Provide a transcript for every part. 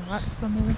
rejst sig nede.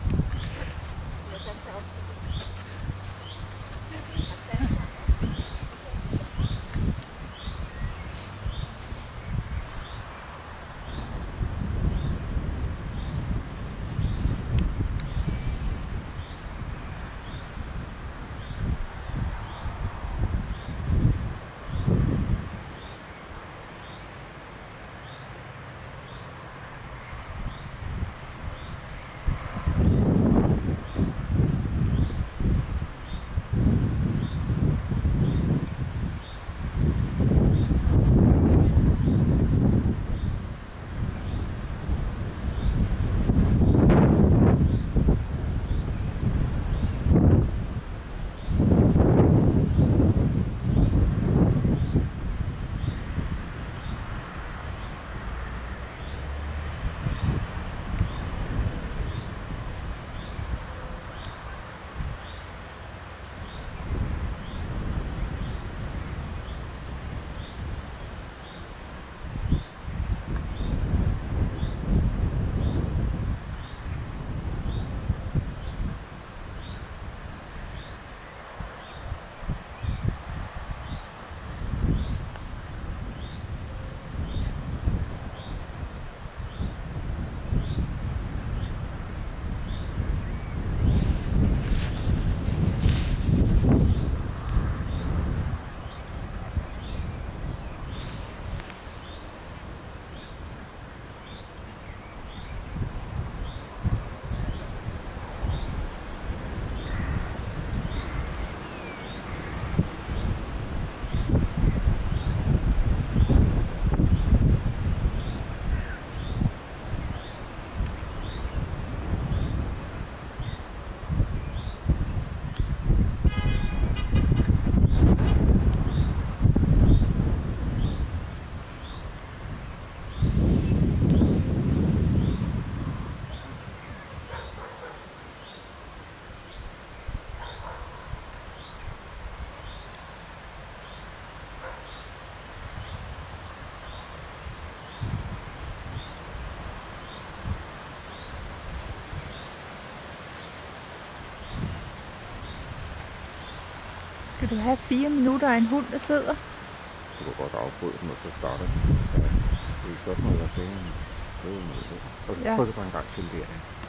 Skal du have 4 minutter af en hund, der sidder? Du kan godt afbryde den, og så starter den. Ja. Så det er spørgsmålet, hvad fanden det er. Og så trykker du en gang til der.